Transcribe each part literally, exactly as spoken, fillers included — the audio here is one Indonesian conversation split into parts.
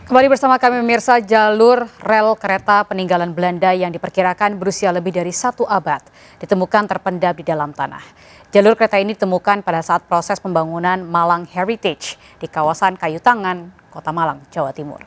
Kembali bersama kami pemirsa, jalur rel kereta peninggalan Belanda yang diperkirakan berusia lebih dari satu abad ditemukan terpendam di dalam tanah. Jalur kereta ini ditemukan pada saat proses pembangunan Malang Heritage di kawasan Kayu Tangan, Kota Malang, Jawa Timur.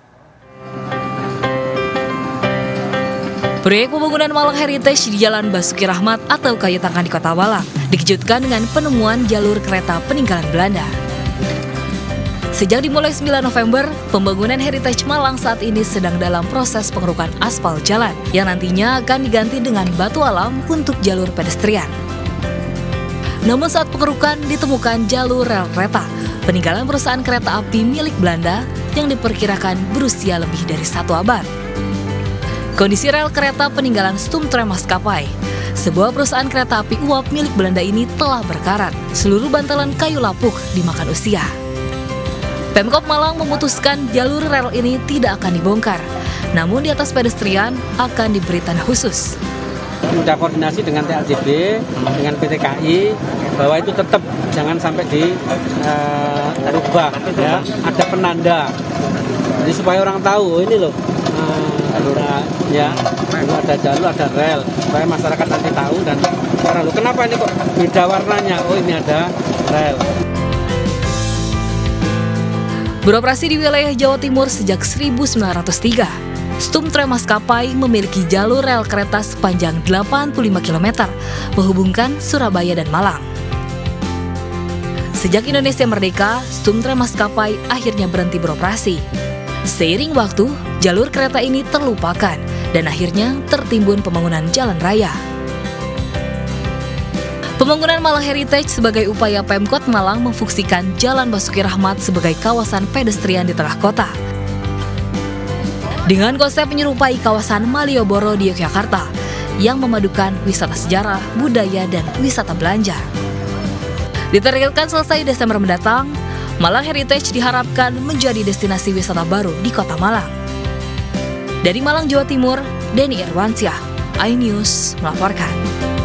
Proyek pembangunan Malang Heritage di Jalan Basuki Rahmat atau Kayu Tangan di Kota Malang dikejutkan dengan penemuan jalur kereta peninggalan Belanda. Sejak dimulai sembilan November, pembangunan Heritage Malang saat ini sedang dalam proses pengerukan aspal jalan yang nantinya akan diganti dengan batu alam untuk jalur pedestrian. Namun saat pengerukan ditemukan jalur rel kereta peninggalan perusahaan kereta api milik Belanda yang diperkirakan berusia lebih dari satu abad. Kondisi rel kereta peninggalan Stumtram Maskapai, sebuah perusahaan kereta api uap milik Belanda ini telah berkarat. Seluruh bantalan kayu lapuk dimakan usia. Pemkop Malang memutuskan jalur rel ini tidak akan dibongkar, namun di atas pedestrian akan diberi tanah khusus. Sudah koordinasi dengan T L J B, dengan P T K I, bahwa itu tetap jangan sampai dirubah, uh, ya. Ada penanda, jadi supaya orang tahu ini loh, uh, ada, ya, ada jalur, ada rel, supaya masyarakat nanti tahu dan orang loh, kenapa ini kok beda warnanya? Oh, ini ada rel. Beroperasi di wilayah Jawa Timur sejak seribu sembilan ratus tiga, Stumtram Maskapai memiliki jalur rel kereta sepanjang delapan puluh lima kilometer menghubungkan Surabaya dan Malang. Sejak Indonesia merdeka, Stumtram Maskapai akhirnya berhenti beroperasi. Seiring waktu, jalur kereta ini terlupakan dan akhirnya tertimbun pembangunan jalan raya. Pembangunan Malang Heritage sebagai upaya Pemkot Malang memfungsikan Jalan Basuki Rahmat sebagai kawasan pedestrian di tengah kota. Dengan konsep menyerupai kawasan Malioboro di Yogyakarta yang memadukan wisata sejarah, budaya, dan wisata belanja. Ditargetkan selesai Desember mendatang, Malang Heritage diharapkan menjadi destinasi wisata baru di Kota Malang. Dari Malang, Jawa Timur, Denny Irwansyah, iNews melaporkan.